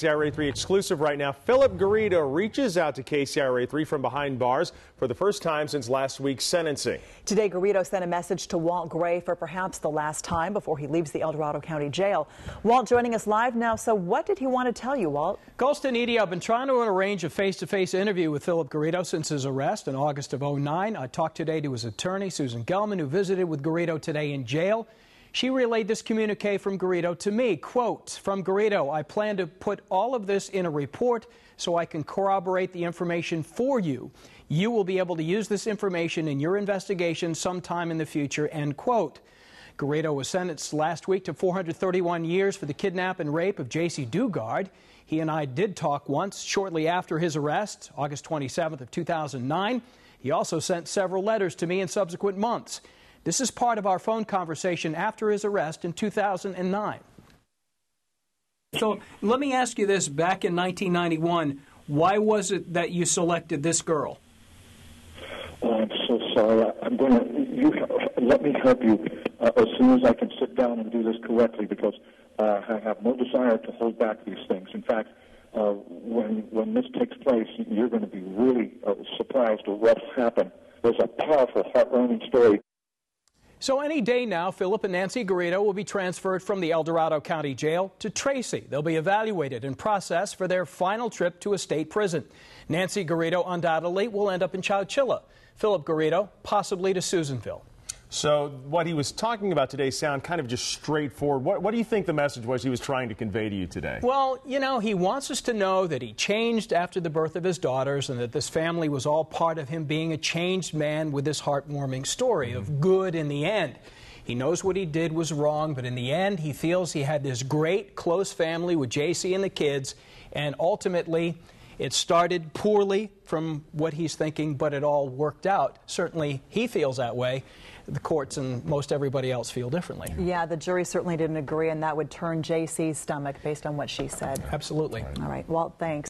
KCRA-3 exclusive right now. Phillip Garrido reaches out to KCRA-3 from behind bars for the first time since last week's sentencing. Today, Garrido sent a message to Walt Gray for perhaps the last time before he leaves the El Dorado County Jail. Walt joining us live now. So what did he want to tell you, Walt? Colston Edie, I've been trying to arrange a face-to-face interview with Phillip Garrido since his arrest in August of '09. I talked today to his attorney, Susan Gelman, who visited with Garrido today in jail. She relayed this communique from Garrido to me. Quote, from Garrido, I plan to put all of this in a report so I can corroborate the information for you. You will be able to use this information in your investigation sometime in the future, end quote. Garrido was sentenced last week to 431 years for the kidnap and rape of J.C. Dugard. He and I did talk once shortly after his arrest, August 27th of 2009. He also sent several letters to me in subsequent months. This is part of our phone conversation after his arrest in 2009. So let me ask you this. Back in 1991, why was it that you selected this girl? Oh, I'm so sorry. I'm going to let me help you as soon as I can sit down and do this correctly, because I have no desire to hold back these things. In fact, when this takes place, you're going to be really surprised at what happened. There's a powerful, heart-wrenching story. So any day now, Phillip and Nancy Garrido will be transferred from the El Dorado County Jail to Tracy. They'll be evaluated and processed for their final trip to a state prison. Nancy Garrido undoubtedly will end up in Chowchilla. Phillip Garrido possibly to Susanville. So what he was talking about today sound kind of just straightforward. What do you think the message was he was trying to convey to you today? Well, you know, he wants us to know that he changed after the birth of his daughters and that this family was all part of him being a changed man with this heartwarming story of good in the end. He knows what he did was wrong, but in the end, he feels he had this great, close family with JC and the kids, and ultimately, it started poorly from what he's thinking, but it all worked out. Certainly, he feels that way. The courts and most everybody else feel differently. Yeah, the jury certainly didn't agree, and that would turn JC's stomach based on what she said. Absolutely. All right, Walt, thanks.